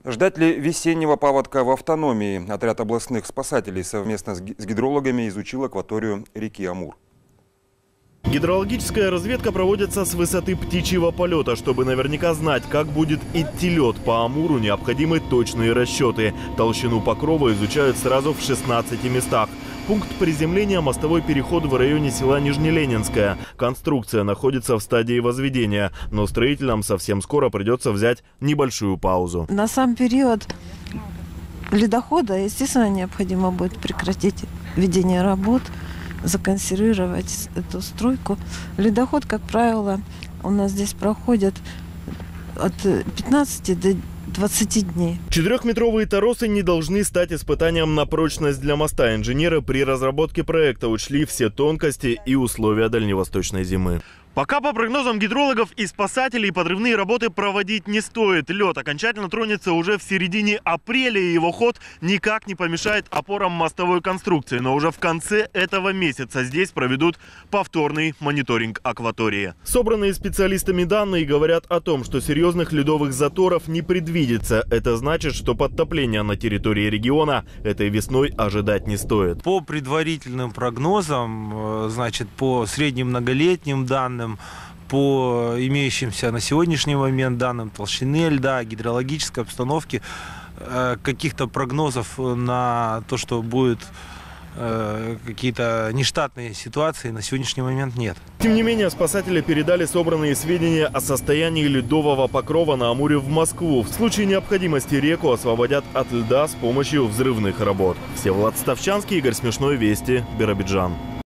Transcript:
Ждать ли весеннего паводка в автономии? Отряд областных спасателей совместно с гидрологами изучил акваторию реки Амур. Гидрологическая разведка проводится с высоты птичьего полета. Чтобы наверняка знать, как будет идти лед по Амуру, необходимы точные расчеты. Толщину покрова изучают сразу в 16 местах. Пункт приземления – мостовой переход в районе села Нижнеленинское. Конструкция находится в стадии возведения, но строителям совсем скоро придется взять небольшую паузу. На сам период ледохода, естественно, необходимо будет прекратить ведение работ, законсервировать эту стройку. Ледоход, как правило, у нас здесь проходит от 15 до 20 дней. 4-метровые торосы не должны стать испытанием на прочность для моста. Инженеры при разработке проекта учли все тонкости и условия дальневосточной зимы. Пока, по прогнозам гидрологов и спасателей, подрывные работы проводить не стоит. Лед окончательно тронется уже в середине апреля, и его ход никак не помешает опорам мостовой конструкции. Но уже в конце этого месяца здесь проведут повторный мониторинг акватории. Собранные специалистами данные говорят о том, что серьезных ледовых заторов не предвидится. Это значит, что подтопления на территории региона этой весной ожидать не стоит. По предварительным прогнозам, значит, по средним многолетним данным, по имеющимся на сегодняшний момент данным толщины льда, гидрологической обстановки, каких-то прогнозов на то, что будут какие-то нештатные ситуации, на сегодняшний момент нет. Тем не менее, спасатели передали собранные сведения о состоянии ледового покрова на Амуре в Москву. В случае необходимости реку освободят от льда с помощью взрывных работ. Всеволод Ставчанский, Игорь Смешной, Вести, Биробиджан.